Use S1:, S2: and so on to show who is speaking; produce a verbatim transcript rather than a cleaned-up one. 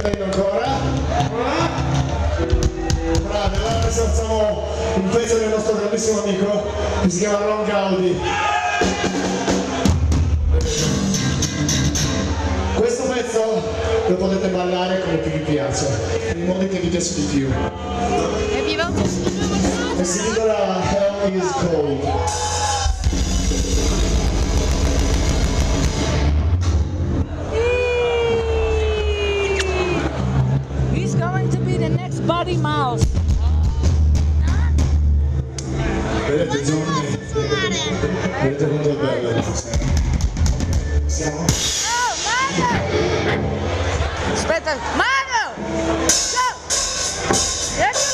S1: cantando ancora. Bravi, allora adesso facciamo un pezzo del nostro grandissimo amico che si chiama Ron Gaudi. Questo pezzo lo potete ballare come più vi piace, in modi che vi piace di più. E si intitola Hell is Cold.
S2: He's going to be the next Buddy Mouse.
S1: Vedete Giovanni? Vedete quanto è bello? Siamo?
S2: Aspetta, Mano! Go!